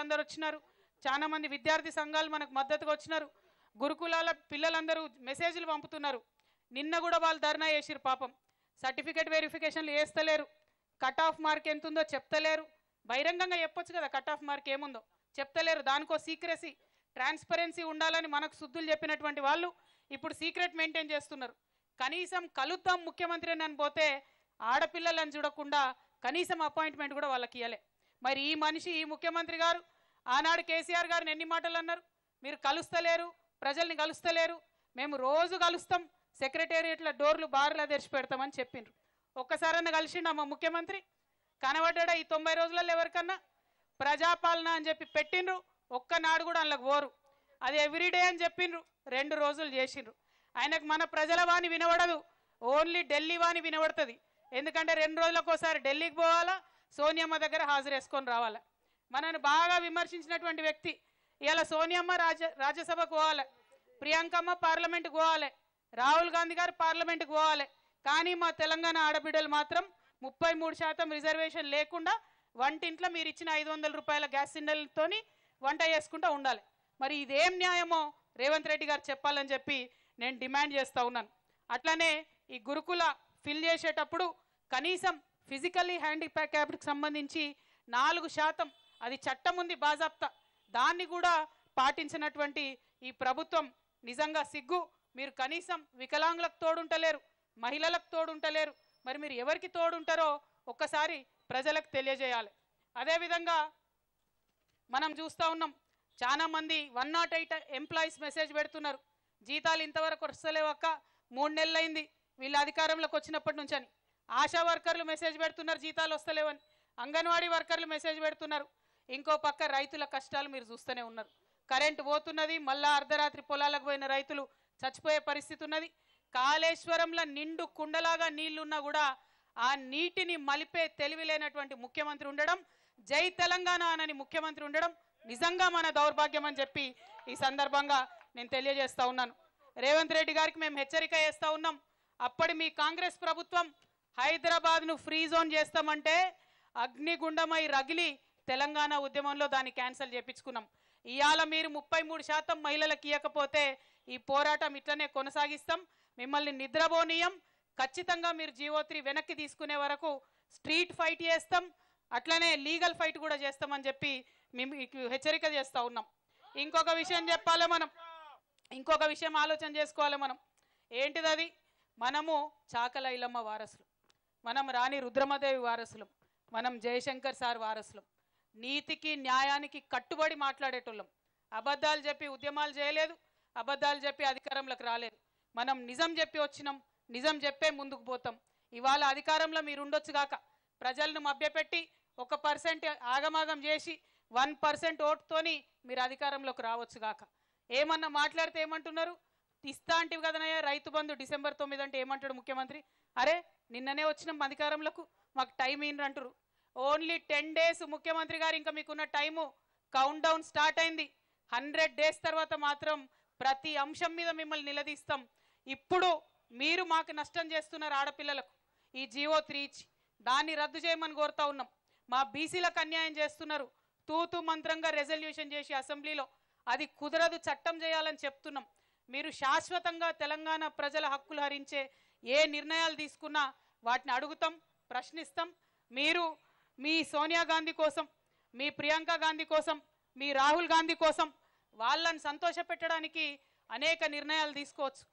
పెద్దలందరూ వచ్చినారు, చాలా మంది విద్యార్థి సంఘాలు మనకు మద్దతుగా వచ్చినారు, గురుకులాల పిల్లలందరూ మెసేజ్లు పంపుతున్నారు. నిన్న కూడా వాళ్ళు ధర్నా చేసిరు పాపం. సర్టిఫికేట్ వెరిఫికేషన్లు వేస్తలేరు, కట్ ఆఫ్ మార్క్ ఎంత ఉందో చెప్తలేరు. బహిరంగంగా చెప్పొచ్చు కదా కట్ ఆఫ్ మార్క్ ఏముందో, చెప్తలేరు. దానికో సీక్రెసీ ట్రాన్స్పరెన్సీ ఉండాలని మనకు శుద్ధులు చెప్పినటువంటి వాళ్ళు ఇప్పుడు సీక్రెట్ మెయింటైన్ చేస్తున్నారు. కనీసం కలుద్దాం ముఖ్యమంత్రి అని పోతే ఆడపిల్లలను చూడకుండా కనీసం అపాయింట్మెంట్ కూడా వాళ్ళకి ఇవ్వలే. మరి ఈ మనిషి, ఈ ముఖ్యమంత్రి గారు ఆనాడు కేసీఆర్ గారిని ఎన్ని మాటలు అన్నారు, మీరు కలుస్తలేరు, ప్రజల్ని కలుస్తలేరు, మేము రోజు కలుస్తాం, సెక్రటేరియట్ల డోర్లు బార్లా తెరిచి పెడతామని చెప్పిండ్రు. ఒక్కసారన్నా కలిసిండా మా ముఖ్యమంత్రి? కనబడ్డా ఈ 90 రోజులలో ఎవరికన్నా? ప్రజాపాలన అని చెప్పి పెట్టిండ్రు, ఒక్కనాడు కూడా అందులోకి పోరు. అది ఎవ్రీడే అని చెప్పిండ్రు, 2 రోజులు చేసిండ్రు. ఆయనకు మన ప్రజల వాణి వినబడదు, ఓన్లీ ఢిల్లీ వాణి వినబడుతుంది. ఎందుకంటే 2 రోజులకు ఒకసారి ఢిల్లీకి పోవాలా, సోనియమ్మ దగ్గర హాజరేసుకొని రావాలా. మనని బాగా విమర్శించినటువంటి వ్యక్తి ఇలా సోనియమ్మ రాజ్యసభకు పోవాలి, ప్రియాంకమ్మ పార్లమెంటుకు పోవాలి, రాహుల్ గాంధీ గారు పార్లమెంటుకు పోవాలి. కానీ మా తెలంగాణ ఆడబిడ్డలు మాత్రం 33% రిజర్వేషన్ లేకుండా వంటింట్లో మీరు ఇచ్చిన 500 రూపాయల గ్యాస్ సిలిండర్లతో వంట చేసుకుంటూ ఉండాలి. మరి ఇదేం న్యాయమో రేవంత్ రెడ్డి గారు చెప్పాలని చెప్పి నేను డిమాండ్ చేస్తూ ఉన్నాను. అట్లనే ఈ గురుకుల ఫిల్ చేసేటప్పుడు కనీసం ఫిజికల్లీ హ్యాండిక్యాప్డ్కి సంబంధించి 4% అది చట్టం ఉంది బాజాప్తా, దాన్ని కూడా పాటించినటువంటి ఈ ప్రభుత్వం నిజంగా సిగ్గు. మీరు కనీసం వికలాంగులకు తోడుంటలేరు, మహిళలకు తోడుంటలేరు. మరి మీరు ఎవరికి తోడుంటారో ఒక్కసారి ప్రజలకు తెలియజేయాలి. అదేవిధంగా మనం చూస్తూ ఉన్నాం, చాలామంది 108 ఎంప్లాయీస్ మెసేజ్ పెడుతున్నారు, జీతాలు ఇంతవరకు వస్తలేవక్క, 3 నెలలైంది వీళ్ళ అధికారంలోకి వచ్చినప్పటి నుంచి అని. ఆశా వర్కర్లు మెసేజ్ పెడుతున్నారు జీతాలు వస్తలేవని, అంగన్వాడీ వర్కర్లు మెసేజ్ పెడుతున్నారు. ఇంకో పక్క రైతుల కష్టాలు మీరు చూస్తూనే ఉన్నారు. కరెంటు పోతున్నది, మళ్ళా అర్ధరాత్రి పొలాలకు పోయిన రైతులు చచ్చిపోయే పరిస్థితి ఉన్నది. కాళేశ్వరంలో నిండు కుండలాగా నీళ్లున్నా కూడా ఆ నీటిని మలిపే తెలివి లేనటువంటి ముఖ్యమంత్రి ఉండడం, జై తెలంగాణ అనని ముఖ్యమంత్రి ఉండడం నిజంగా మన దౌర్భాగ్యం అని చెప్పి ఈ సందర్భంగా నేను తెలియజేస్తా ఉన్నాను. రేవంత్ రెడ్డి గారికి మేము హెచ్చరిక చేస్తూ ఉన్నాం. అప్పటి మీ కాంగ్రెస్ ప్రభుత్వం హైదరాబాద్ను ఫ్రీ జోన్ చేస్తామంటే అగ్నిగుండమై రగిలి తెలంగాణ ఉద్యమంలో దాన్ని క్యాన్సిల్ చేయించుకున్నాం. ఇవాళ మీరు 33% మహిళలకు ఇవ్వకపోతే ఈ పోరాటం ఇట్లనే కొనసాగిస్తాం, మిమ్మల్ని నిద్రపోనీయం. ఖచ్చితంగా మీరు GO3 వెనక్కి తీసుకునే వరకు స్ట్రీట్ ఫైట్ చేస్తాం, అట్లనే లీగల్ ఫైట్ కూడా చేస్తామని చెప్పి మేము హెచ్చరిక చేస్తూ ఉన్నాం. ఇంకొక విషయం చెప్పాలి మనం, ఇంకొక విషయం ఆలోచన చేసుకోవాలి మనం. ఏంటిది అది? మనము చాకల ఐలమ్మ వారసులు, మనం రాణి రుద్రమదేవి వారసులం, మనం జయశంకర్ సార్ వారసులం. నీతికి న్యాయానికి కట్టుబడి మాట్లాడేటోళ్ళం. అబద్ధాలు చెప్పి ఉద్యమాలు చేయలేదు, అబద్ధాలు చెప్పి అధికారంలోకి రాలేదు. మనం నిజం చెప్పి వచ్చినాం, నిజం చెప్పే ముందుకు పోతాం. ఇవాళ అధికారంలో మీరు ఉండొచ్చు గాక, ప్రజలను మభ్యపెట్టి 1% ఆగమాగం చేసి 1% ఓటుతోని మీరు అధికారంలోకి రావచ్చు గాక. ఏమన్నా మాట్లాడితే ఏమంటున్నారు? ఇస్తా అంటివి కదనయ్యా రైతు బంధు December 9 అంటే ఏమంటాడు ముఖ్యమంత్రి? అరే నిన్ననే వచ్చినాం అధికారంలోకి, మాకు టైం ఏంటంటారు. ఓన్లీ 10 డేస్ ముఖ్యమంత్రి గారు, ఇంకా మీకున్న టైము కౌంట్ డౌన్ స్టార్ట్ అయింది. 100 డేస్ తర్వాత మాత్రం ప్రతి అంశం మీద మిమ్మల్ని నిలదీస్తాం. ఇప్పుడు మీరు మాకు నష్టం చేస్తున్నారు ఆడపిల్లలకు ఈ GO3 ఇచ్చి, దాన్ని రద్దు చేయమని కోరుతా ఉన్నాం. మా బీసీలకు అన్యాయం చేస్తున్నారు, తూతు మంత్రంగా రెజల్యూషన్ చేసి అసెంబ్లీలో అది కుదరదు, చట్టం చేయాలని చెప్తున్నాం. మీరు శాశ్వతంగా తెలంగాణ ప్రజల హక్కులు హరించే ఏ నిర్ణయాలు తీసుకున్నా వాటిని అడుగుతాం, ప్రశ్నిస్తాం. మీరు మీ సోనియా గాంధీ కోసం, మీ ప్రియాంక గాంధీ కోసం, మీ రాహుల్ గాంధీ కోసం వాళ్ళని సంతోషపెట్టడానికి అనేక నిర్ణయాలు తీసుకోవచ్చు.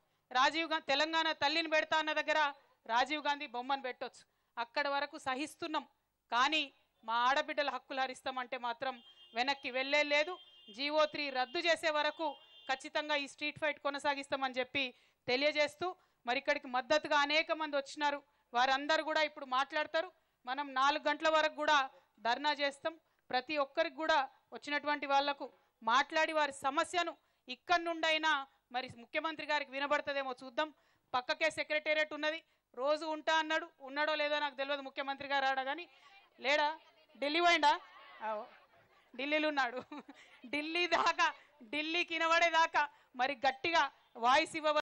తెలంగాణ తల్లిని పెడతా అన్న దగ్గర రాజీవ్ గాంధీ బొమ్మను పెట్టవచ్చు, అక్కడి వరకు సహిస్తున్నాం. కానీ మా ఆడబిడ్డల హక్కులు హరిస్తామంటే మాత్రం వెనక్కి వెళ్ళే లేదు. GO3 రద్దు చేసే వరకు ఖచ్చితంగా ఈ స్ట్రీట్ ఫైట్ కొనసాగిస్తామని చెప్పి తెలియజేస్తూ, మరి ఇక్కడికి మద్దతుగా అనేక మంది వచ్చినారు, వారందరూ కూడా ఇప్పుడు మాట్లాడతారు. మనం 4 గంటల వరకు కూడా ధర్నా చేస్తాం. ప్రతి ఒక్కరికి కూడా వచ్చినటువంటి వాళ్లకు మాట్లాడి వారి సమస్యను ఇక్కడి నుండైనా మరి ముఖ్యమంత్రి గారికి వినబడుతుందేమో చూద్దాం. పక్కకే సెక్రటేరియట్ ఉన్నది, రోజు ఉంటా అన్నాడు, ఉన్నాడో లేదో నాకు తెలియదు. ముఖ్యమంత్రి గారు ఆడ కానీ లేడా? ఢిల్లీ పోయిండా? ఢిల్లీలో ఉన్నాడు. ఢిల్లీ దాకా, ఢిల్లీకి వినబడేదాకా మరి గట్టిగా వాయిస్ ఇవ్వ